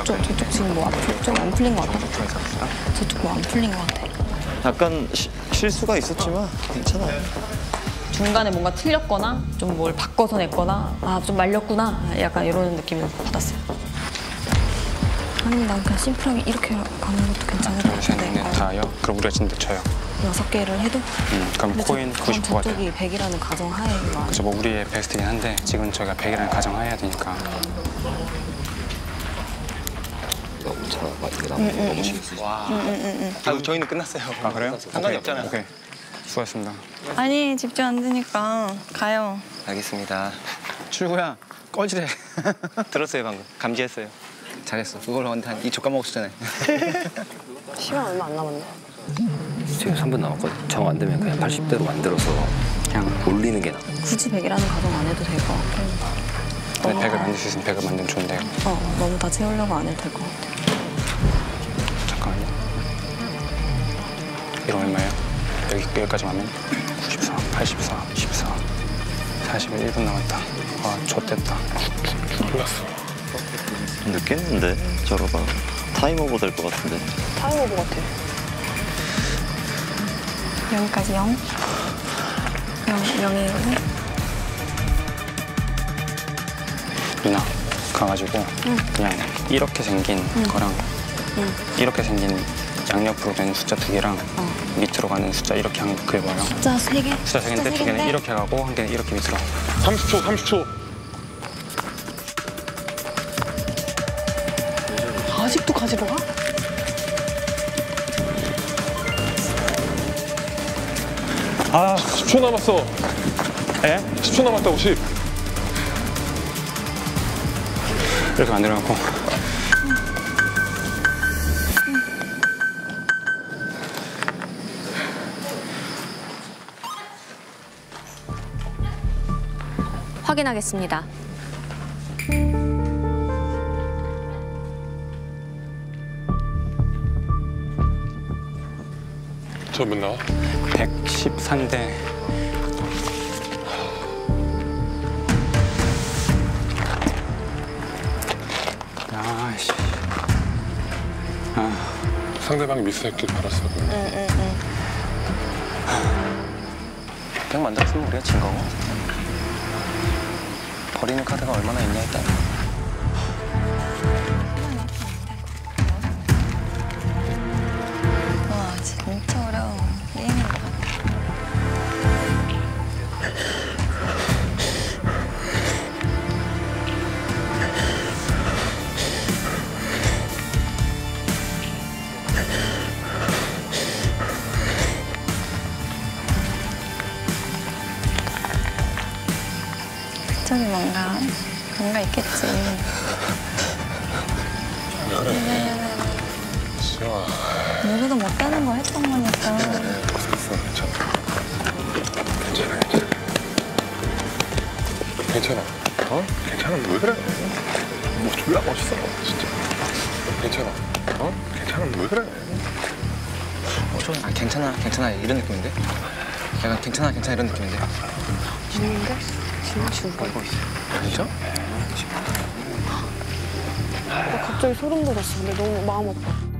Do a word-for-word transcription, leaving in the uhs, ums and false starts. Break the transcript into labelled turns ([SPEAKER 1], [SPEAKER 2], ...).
[SPEAKER 1] 저쪽, 저쪽 지금 뭐 아플, 좀 안 풀린 것 같아? 저쪽 뭐 안 풀린 것 같아.
[SPEAKER 2] 약간 시, 실수가 있었지만 괜찮아.
[SPEAKER 1] 중간에 뭔가 틀렸거나 좀 뭘 바꿔서 냈거나 아, 좀 말렸구나 약간 이런 느낌을 받았어요. 아니, 난 그냥 심플하게 이렇게 가는 것도 괜찮을 것 같은데.
[SPEAKER 3] 네, 다요? 그럼 우리가 진짜 쳐요.
[SPEAKER 1] 여섯 개를 해도?
[SPEAKER 3] 음, 그럼 코인 구십구가 돼요.
[SPEAKER 1] 저쪽이 백이라는 가정하에.
[SPEAKER 3] 그죠, 뭐 우리의 베스트긴 한데 지금 저희가 백이라는 가정하에 해야 되니까.
[SPEAKER 2] 너무 잘 맞게 나오는 거 너무 재밌어.
[SPEAKER 3] 와.
[SPEAKER 1] 응, 응, 응.
[SPEAKER 4] 아, 저희는 끝났어요.
[SPEAKER 3] 아, 그래요?
[SPEAKER 4] 상관이 없잖아요.
[SPEAKER 3] 오케이. 수고하셨습니다.
[SPEAKER 1] 아니, 집중 안 되니까 가요.
[SPEAKER 4] 알겠습니다.
[SPEAKER 5] 출구야, 꺼지래.
[SPEAKER 4] 들었어요, 방금. 감지했어요.
[SPEAKER 5] 잘했어. 그걸 한 이 조 까먹었잖아요.
[SPEAKER 1] 시간 얼마 안 남았네.
[SPEAKER 2] 지금 삼 분 남았거든. 정 안 되면 그냥 팔십 대로 만들어서 그냥 올리는 게 나아.
[SPEAKER 1] 굳이 백이라는 가정 안 해도 될 것 같고.
[SPEAKER 3] 네, 백을 만들 수 있으면 백을 만들면 좋은데요.
[SPEAKER 1] 어, 너무 다 채우려고 안 해도 될 것 같아.
[SPEAKER 3] 잠깐만요. 이거 얼마예요? 여기, 여기까지만 하면 구십사, 팔십사, 십사, 사십일, 일 분 남았다. 아, 좆됐다.
[SPEAKER 2] 몰랐어. 늦겠는데? 저러다 타임오버 될 것 같은데.
[SPEAKER 1] 타임오버 같아. 여기까지 영? 영, 영이거든?
[SPEAKER 3] 누나, 가가지고
[SPEAKER 1] 응.
[SPEAKER 3] 그냥 이렇게 생긴
[SPEAKER 1] 응.
[SPEAKER 3] 거랑
[SPEAKER 1] 응.
[SPEAKER 3] 이렇게 생긴 양옆으로 된 숫자 두 개랑
[SPEAKER 1] 어.
[SPEAKER 3] 밑으로 가는 숫자 이렇게 한 그려봐요.
[SPEAKER 1] 숫자 세 개?
[SPEAKER 3] 숫자 세 개인데 두 개는 이렇게 가고 한 개는 이렇게 밑으로.
[SPEAKER 6] 삼십 초, 삼십 초.
[SPEAKER 1] 아직도 가지러 가?
[SPEAKER 3] 아,
[SPEAKER 6] 십 초 남았어.
[SPEAKER 3] 에?
[SPEAKER 6] 십 초 남았다고, 십.
[SPEAKER 3] 이렇게 만들어갖고.
[SPEAKER 7] 확인하겠습니다.
[SPEAKER 6] 저 몇 나와?
[SPEAKER 3] 백십삼 대. 아이씨. 아.
[SPEAKER 6] 상대방이 미스했길 바랐어.
[SPEAKER 1] 응응응.
[SPEAKER 4] 백 만들었으면 우리가 진 거고. 버리는 카드가 얼마나 있냐에 따라.
[SPEAKER 1] 와, 진짜 어려워. 게임이다. 저기 뭔가, 뭔가 있겠지.
[SPEAKER 6] 지영아.
[SPEAKER 1] 누구도 못하는 거 했던 거니까.
[SPEAKER 6] 괜찮아, 괜찮아. 괜찮아. 괜찮아. 어? 괜찮아. 왜 그래? 뭐 졸라 멋있어, 진짜. 괜찮아. 어? 괜찮아. 왜 그래?
[SPEAKER 4] 어, 저, 아, 괜찮아, 괜찮아. 이런 느낌인데? 약간 괜찮아, 괜찮아. 이런 느낌인데?
[SPEAKER 1] 죽는데? 지금 죽어.
[SPEAKER 4] 이거 있어.
[SPEAKER 6] 진짜?
[SPEAKER 1] 갑자기 소름 돋았어. 근데 너무 마음 아파.